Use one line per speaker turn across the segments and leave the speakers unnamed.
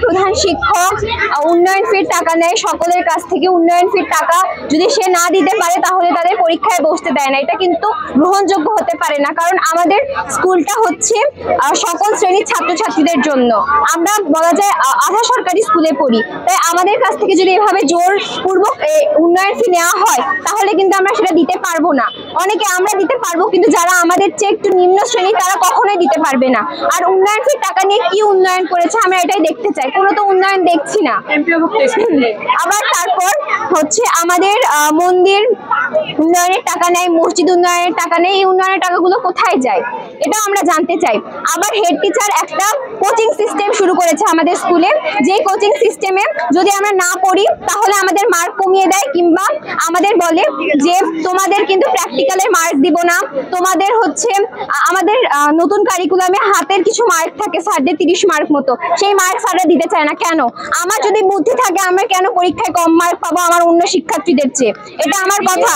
প্রধান শিক্ষক উন্নয়ন ফির টাকা নেয় সকলের কাছ থেকে। উন্নয়ন ফির টাকা যদি সে না দিতে পারে তাহলে তাদের পরীক্ষায় বসতে দেয় না। এটা কিন্তু গ্রহণযোগ্য হতে পারে না, কারণ আমাদের স্কুলটা হচ্ছে সকল শ্রেণীর ছাত্রছাত্রীদের জন্য। আমরা বলা যায় আধা সরকারি স্কুলে পড়ি, তাই আমাদের কাছ থেকে যদি এভাবে জোরপূর্বক উন্নয়ন ফি নেওয়া হয় তাহলে কিন্তু আমরা সেটা দিতে পারবো না। অনেকে আমরা দিতে পারবো, কিন্তু যারা আমাদের চেয়ে একটু নিম্ন শ্রেণী তারা কখনোই দিতে পারবে না। আর উন্নয়ন ফির টাকা নিয়ে কি উন্নয়ন করেছে আমরা এটাই দেখতে চাই, কোনো তো উন্নয়ন দেখছি না। আবার তারপর হচ্ছে আমাদের মন্দির উন্নয়নের টাকা নেয়, মসজিদ উন্নয়নের টাকা নেয়। এই উন্নয়নের টাকাগুলো কোথায় যায় এটাও আমরা জানতে চাই। আবার হেড টিচার একটা কোচিং সিস্টেম শুরু করেছে আমাদের স্কুলে, যে কোচিং সিস্টেমে যদি আমরা না পড়ি তাহলে আমাদের মার্ক কমিয়ে দেয়, কিংবা আমাদের বলে যে তোমাদের কিন্তু প্র্যাকটিক্যালের মার্ক দিব না, তোমাদের হচ্ছে আমাদের নতুন কারিকুলামে হাতের কিছু মার্ক থাকে স্যারদের 30 মার্ক মতো, সেই মার্ক স্যাররা দিতে চায় না। কেন? আমার যদি বুদ্ধি থাকে আমরা কেন পরীক্ষায় কম মার্ক পাবো আমার অন্য শিক্ষার্থীদের চেয়ে? এটা আমার কথা।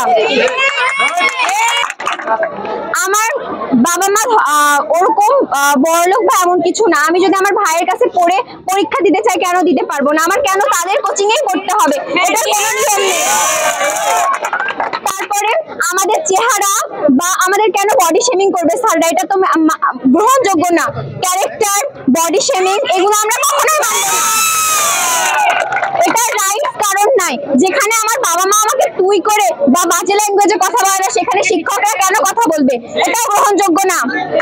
আমার বাবা মা ওরকম বড়লোক বা এমন কিছু না। আমি যদি আমার ভাইয়ের কাছে পড়ে পরীক্ষা দিতে চাই কেন দিতে পারবো না? আমার কেন তাদের কোচিং এই পড়তে হবে? এটার কোনো নিয়ম নেই। তারপরে আমাদের চেহারা বা আমাদের কেন বডি শেমিং করবে স্যাররা? এটা তো গ্রহণযোগ্য না। ক্যারেক্টার, বডি শেমিং এগুলো আমরা কখনোই মানব না। এটা রাইট কারণ নাই। যেখানে আমার বাবা মা আমাকে তুই করে বা বাজে ল্যাঙ্গুয়েজে কথা বলে না, সেখানে শিক্ষকরা কেন কথা বলবে? এটাও গ্রহণযোগ্য না।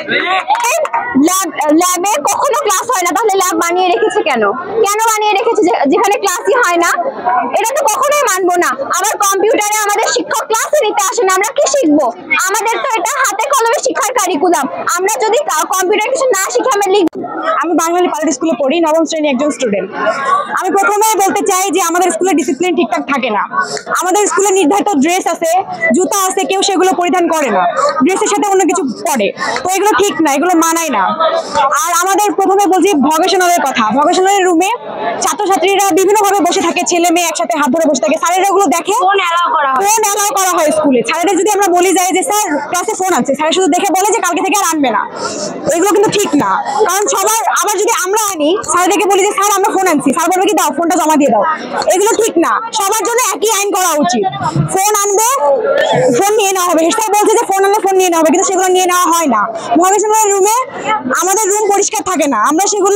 ল্যাবে কখনো ক্লাস হয় না, তাহলে ল্যাব বানিয়ে রেখেছে কেন? কেন বানিয়ে রেখেছে যেখানে ক্লাসই হয় না? এটা তো কখনোই মানবো না। আবার কম্পিউটারে আমাদের শিক্ষক ক্লাসে নিতে আসে না, আমরা কি শিখবো? আমাদের তো এটা হাতে কলমে শিক্ষার কারিকুলাম। আমরা যদি কম্পিউটার কিছু না শিখে আমরা লিখবো।
আমি বাঙালি পাবলিক স্কুলে পড়ি, নবম শ্রেণী একজন স্টুডেন্ট। আমি প্রথমে বলতে চাই যে আমাদের স্কুলে ডিসিপ্লিন ঠিকঠাক থাকে না। আমাদের স্কুলে নির্ধারিত ড্রেস আছে, জুতা আছে, কেউ সেগুলো পরিধান করে না, ড্রেসের সাথে অন্য কিছু পরে। তো এগুলো ঠিক না, এগুলো মানায় না। আর আমাদের প্রথমে বলছি ভকেশনালের কথা। ভকেশনালের রুমে ছাত্রছাত্রীরা বিভিন্নভাবে বসে থাকে, ছেলে মেয়ে একসাথে হাত ধরে বসে থাকে। স্যারেরা এগুলো দেখে, ফোন অ্যালাউ করা হয় স্কুলে। স্যারেরা যদি আমরা বলি যাই যে স্যার ক্লাসে ফোন আছে, স্যার শুধু দেখে বলে যে কালকে থেকে আর আনবে না। এগুলো কিন্তু ঠিক না, কারণ সবার আবার যদি আমরা আনি স্যারদেরকে বলি যে স্যার আমরা ফোন আনছি, স্যার বলবে কি দাও ফোনটা জমা দিয়ে দাও। এগুলো ঠিক না। সবার জন্য একই আইন করা উচিত। ফোন আনবে, ফোন নিয়ে নেওয়া হবে। স্যার বলছে যে ফোন আনলে ফোন নিয়ে নেওয়া হবে, কিন্তু সেগুলো নিয়ে নেওয়া হয় না। ভকেশনাল রুমে আমাদের রুম পরিষ্কার থাকে না, আমরা সেগুলো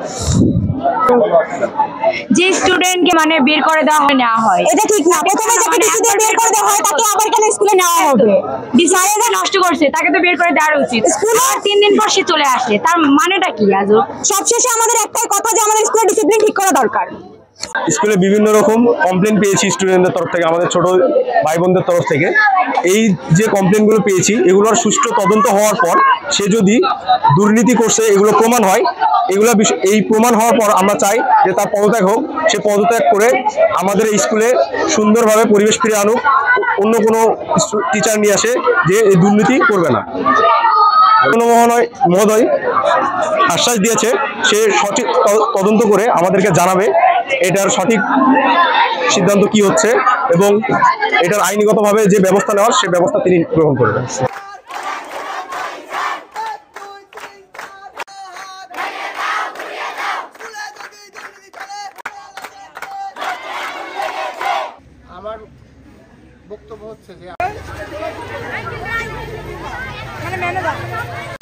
যে স্টুডেন্টকে মানে বের করে নেওয়া হয়,
এটা ঠিক না। প্রথমে যাকে কিছুদিন বের করে দেওয়া হয় তাকে আবার কেন স্কুলে নেওয়া হবে?
ডিসাইডে নষ্ট করছে, তাকে তো বের করে দেওয়া উচিত। স্কুলে 3 দিন পর সে চলে আসে, তার মানেটা কি? আজও
সবশেষে আমাদের একটাই কথা যে আমাদের স্কুলে ডিসিপ্লিন ঠিক করা দরকার।
স্কুলে বিভিন্ন রকম কমপ্লেন পেয়েছি স্টুডেন্টদের তরফ থেকে, আমাদের ছোট ভাই বোনদের তরফ থেকে। এই যে কমপ্লেনগুলো পেয়েছি এগুলোর সুষ্ঠু তদন্ত হওয়ার পর সে যদি দুর্নীতি করছে এগুলো প্রমাণ হয়, এই প্রমাণ হওয়ার পর আমরা চাই যে তার পদত্যাগ হোক। সে পদত্যাগ করে আমাদের এই স্কুলে সুন্দরভাবে পরিবেশ ফিরে আনুক, অন্য কোনো টিচার নিয়ে আসে যে এই দুর্নীতি করবে না। মহোদয় আশ্বাস দিয়েছে সে সঠিক তদন্ত করে আমাদেরকে জানাবে এটার সঠিক সিদ্ধান্ত কি হচ্ছে এবং এটার আইনিগতভাবে যে ব্যবস্থা নেওয়ার সে ব্যবস্থা তিনি গ্রহণ করবেন।
আমার বক্তব্য হচ্ছে যে